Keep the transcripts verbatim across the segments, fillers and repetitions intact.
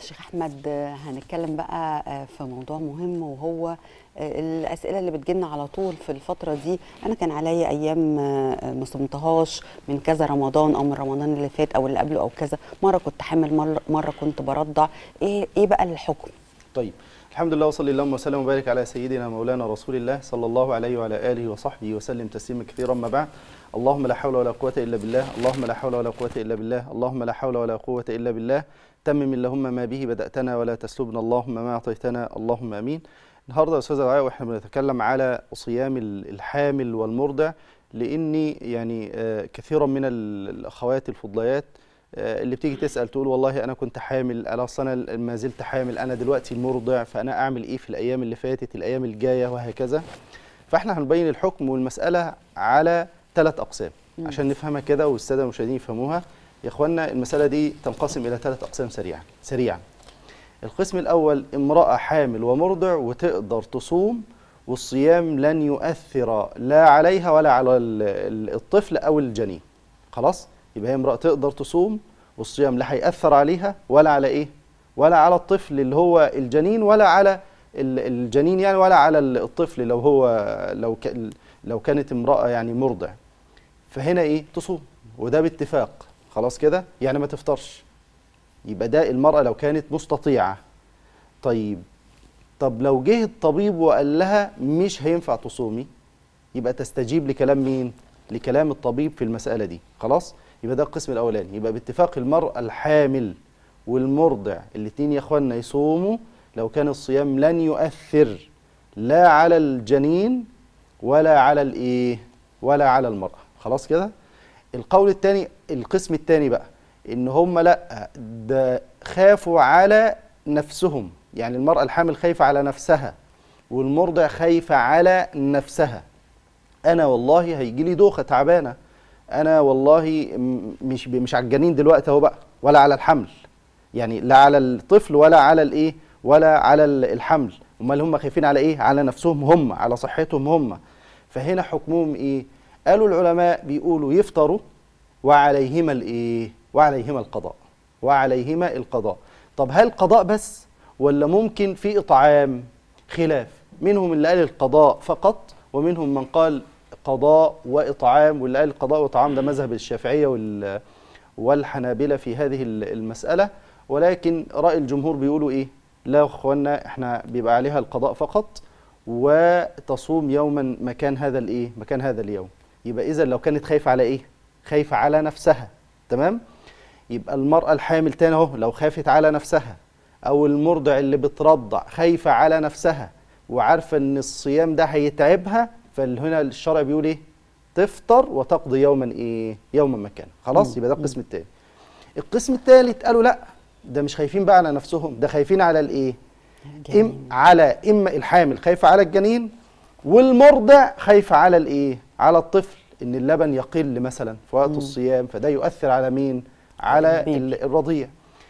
شيخ أحمد، هنتكلم بقى في موضوع مهم، وهو الأسئلة اللي بتجيلنا على طول في الفترة دي. أنا كان عليا أيام ما صمتهاش من كذا رمضان، أو من رمضان اللي فات أو اللي قبله أو كذا، مرة كنت حامل، مرة, مرة كنت برضع. إيه, إيه بقى الحكم؟ طيب، الحمد لله وصلي اللهم وسلم وبارك على سيدنا مولانا رسول الله صلى الله عليه وعلى آله وصحبه وسلم تسليما كثيرا. ما بعد، اللهم لا حول ولا قوة إلا بالله، اللهم لا حول ولا قوة إلا بالله، اللهم لا حول ولا قوة إلا بالله. تمم اللهم ما به بدأتنا ولا تسلبنا اللهم ما أعطيتنا، اللهم آمين. النهارده يا أستاذة دعاء وإحنا بنتكلم على صيام الحامل والمرضع، لأني يعني كثيرا من الأخوات الفضليات اللي بتيجي تسأل تقول والله أنا كنت حامل، أنا أصلا أنا ما زلت حامل، أنا دلوقتي المرضع، فأنا أعمل إيه في الأيام اللي فاتت، الأيام الجاية وهكذا. فإحنا هنبين الحكم والمسألة على ثلاث أقسام عشان نفهمها كده والسادة المشاهدين يفهموها. يا إخوانا، المسألة دي تنقسم إلى ثلاث أقسام سريعا سريعا. القسم الأول، امرأة حامل ومرضع وتقدر تصوم، والصيام لن يؤثر لا عليها ولا على الطفل أو الجنين. خلاص؟ يبقى هي امرأة تقدر تصوم، والصيام لا هيأثر عليها ولا على إيه؟ ولا على الطفل اللي هو الجنين، ولا على الجنين يعني، ولا على الطفل لو هو لو لو كانت امرأة يعني مرضع. فهنا إيه؟ تصوم، وده باتفاق. خلاص كده؟ يعني ما تفطرش. يبقى ده المرأة لو كانت مستطيعة. طيب، طب لو جه الطبيب وقال لها مش هينفع تصومي، يبقى تستجيب لكلام مين؟ لكلام الطبيب في المسألة دي. خلاص؟ يبقى ده القسم الأولاني. يبقى باتفاق المرأة الحامل والمرضع الاثنين يا اخوانا يصوموا لو كان الصيام لن يؤثر لا على الجنين ولا على الايه؟ ولا على المرأة. خلاص كده؟ القول الثاني، القسم الثاني بقى، ان هم لا، ده خافوا على نفسهم، يعني المرأة الحامل خايفة على نفسها والمرضع خايفة على نفسها. انا والله هيجي لي دوخة تعبانة، انا والله مش مش على الجنين دلوقتي اهو بقى، ولا على الحمل، يعني لا على الطفل ولا على الايه ولا على الحمل. امال هم خايفين على ايه؟ على نفسهم هم، على صحتهم هم. فهنا حكمهم ايه؟ قالوا العلماء بيقولوا يفطروا وعليهما الايه؟ وعليهما القضاء، وعليهما القضاء. طب هل قضاء بس ولا ممكن في اطعام؟ خلاف، منهم اللي قال القضاء فقط، ومنهم من قال قضاء وإطعام، واللي قال قضاء وإطعام ده مذهب الشافعية والحنابلة في هذه المسألة. ولكن رأي الجمهور بيقولوا إيه؟ لا يا أخوانا، إحنا بيبقى عليها القضاء فقط، وتصوم يوما مكان هذا الإيه؟ مكان هذا اليوم. يبقى إذا لو كانت خايفة على إيه؟ خايفة على نفسها. تمام؟ يبقى المرأة الحامل تاني أهو، لو خافت على نفسها، أو المرضع اللي بترضع خايفة على نفسها وعارفة إن الصيام ده هيتعبها، فهنا الشرع بيقول ايه؟ تفطر وتقضي يوما ايه؟ يوما مكان. خلاص؟ يبقى ده القسم الثاني. القسم الثالث قالوا لا، ده مش خايفين بقى على نفسهم، ده خايفين على الايه؟ إم على اما الحامل خايفه على الجنين، والمرضع خايفه على الايه؟ على الطفل، ان اللبن يقل مثلا في وقت الصيام، فده يؤثر على مين؟ على الرضيع.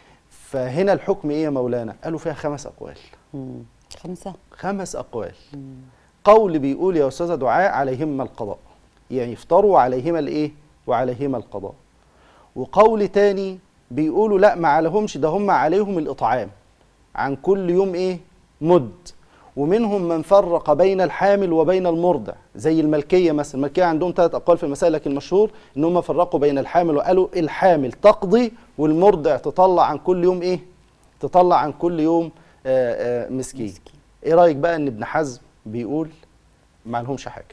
فهنا الحكم ايه يا مولانا؟ قالوا فيها خمس اقوال. مم. خمسه؟ خمس اقوال. مم. قول بيقول يا أستاذة دعاء عليهما القضاء، يعني يفطروا وعليهما الايه؟ وعليهما القضاء. وقول تاني بيقولوا لا، ما عليهمش، ده هم عليهم الإطعام عن كل يوم ايه؟ مد. ومنهم من فرق بين الحامل وبين المرضع، زي الملكية مثلا. الملكية عندهم ثلاث أقوال في المسائل، لكن المشهور ان هم فرقوا بين الحامل وقالوا الحامل تقضي، والمرضع تطلع عن كل يوم ايه؟ تطلع عن كل يوم آآ آآ مسكين. مسكين. ايه رأيك بقى ان ابن حزم بيقول ما لهمش حاجه؟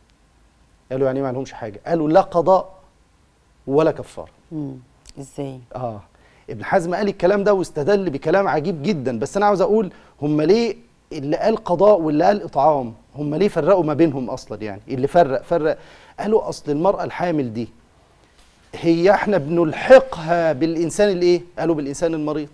قالوا يعني ما لهمش حاجه؟ قالوا لا قضاء ولا كفاره. امم ازاي؟ اه ابن حزم قال الكلام ده واستدل بكلام عجيب جدا، بس انا عاوز اقول هم ليه اللي قال قضاء واللي قال اطعام، هم ليه فرقوا ما بينهم اصلا؟ يعني اللي فرق فرق قالوا اصل المراه الحامل دي هي احنا بنلحقها بالانسان الايه؟ قالوا بالانسان المريض.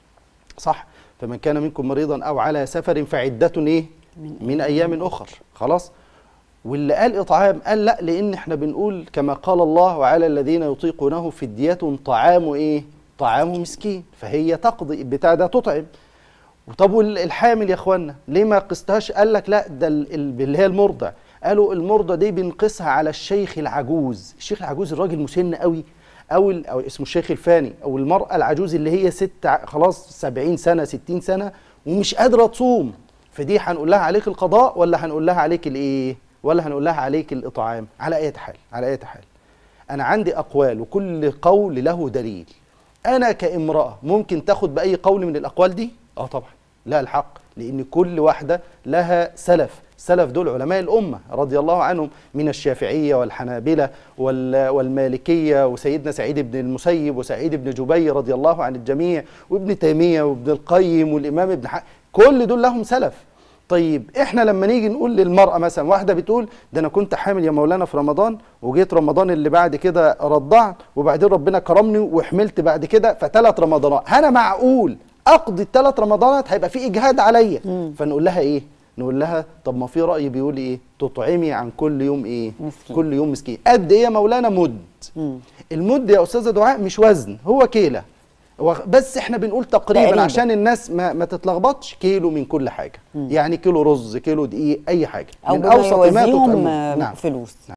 صح؟ فمن كان منكم مريضا او على سفر فعده ايه؟ من, من أيام أخر. خلاص؟ واللي قال إطعام قال لا، لأن احنا بنقول كما قال الله وعلى الذين يطيقونه فدية طعام إيه؟ طعام مسكين. فهي تقضي البتاع ده، تطعم. طب والحامل يا إخوانا ليه ما قستهاش؟ قال لك لا، ده اللي هي المرضع. قالوا المرضع دي بنقسها على الشيخ العجوز. الشيخ العجوز الراجل مسن قوي، او او اسمه الشيخ الفاني، او المراه العجوز اللي هي ست خلاص سبعين سنه ستين سنه ومش قادره تصوم، فدي هنقول لها عليك القضاء ولا هنقول لها عليك الايه؟ ولا هنقول لها عليك الاطعام؟ على اي حال، على اي حال انا عندي اقوال وكل قول له دليل. انا كامراه ممكن تاخد باي قول من الاقوال دي؟ اه طبعا لها الحق، لان كل واحده لها سلف، السلف دول علماء الامه رضي الله عنهم من الشافعيه والحنابله والمالكيه وسيدنا سعيد بن المسيب وسعيد بن جبير رضي الله عن الجميع وابن تيميه وابن القيم والامام ابن حق، كل دول لهم سلف. طيب احنا لما نيجي نقول للمرأة مثلا، واحدة بتقول ده انا كنت حامل يا مولانا في رمضان وجيت رمضان اللي بعد كده رضعت وبعدين ربنا كرمني وحملت بعد كده فثلاث رمضانات، انا معقول اقضي الثلاث رمضانات؟ هيبقى في اجهاد عليا. فنقول لها ايه؟ نقول لها طب ما في رأي بيقول ايه؟ تطعمي عن كل يوم ايه؟ مسكين. كل يوم مسكين. قد ايه يا مولانا؟ مد. مم. المد يا استاذة دعاء مش وزن، هو كيلة بس احنا بنقول تقريبا, تقريبا عشان الناس ما, ما تتلخبطش، كيلو من كل حاجه. مم. يعني كيلو رز، كيلو دقيق، اي حاجه او من اوسط ما تطعمه. نعم. فلوس. نعم.